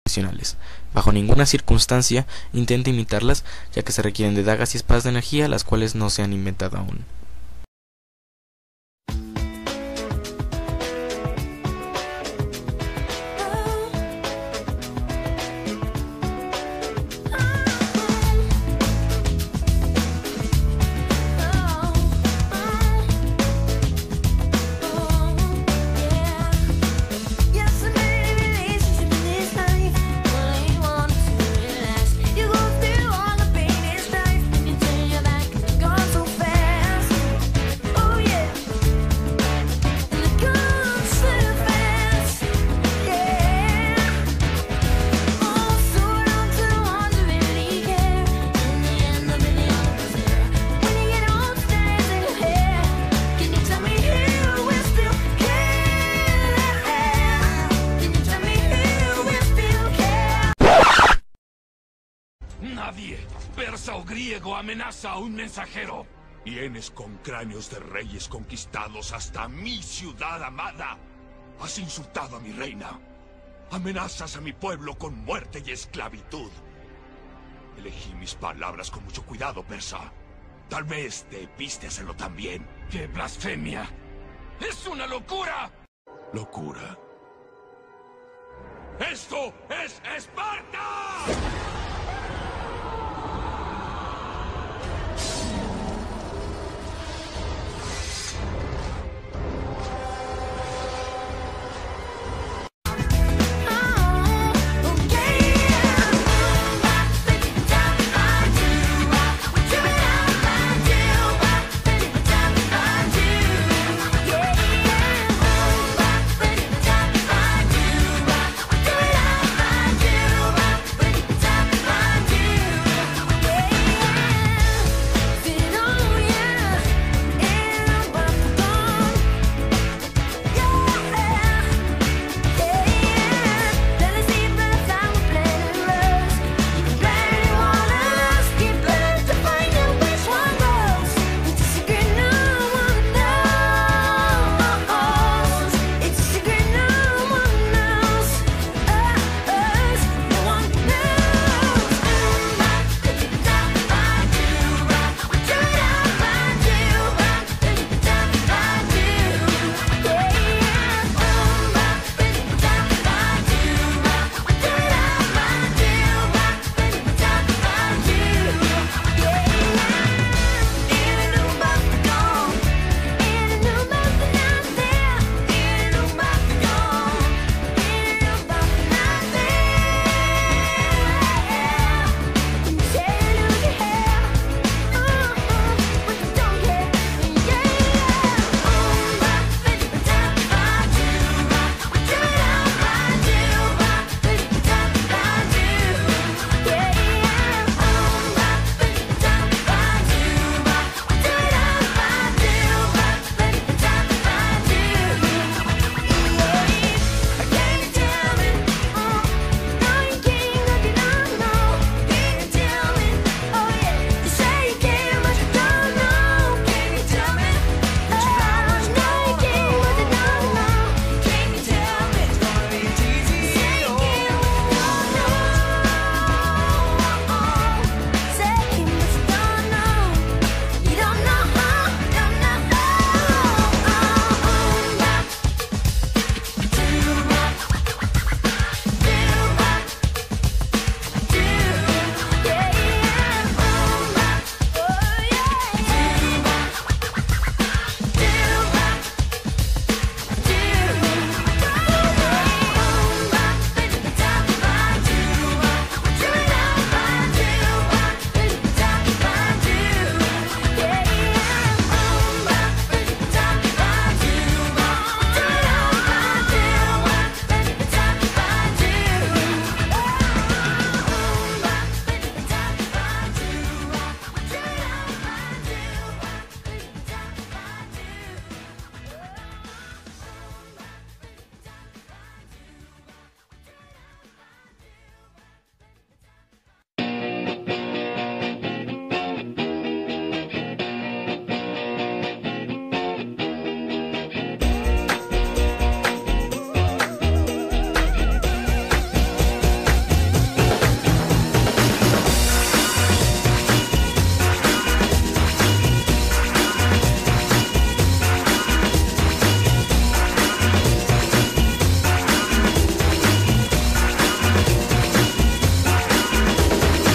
profesionales. Bajo ninguna circunstancia intente imitarlas, ya que se requieren de dagas y espadas de energía, las cuales no se han inventado aún. Nadie, persa o griego, amenaza a un mensajero. Vienes con cráneos de reyes conquistados hasta mi ciudad amada. Has insultado a mi reina. Amenazas a mi pueblo con muerte y esclavitud. Elegí mis palabras con mucho cuidado, persa. Tal vez debiste hacerlo también. ¡Qué blasfemia! ¡Es una locura! ¿Locura? ¡Esto es Esparta!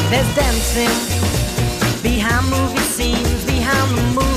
There's dancing behind movie scenes, behind the movie.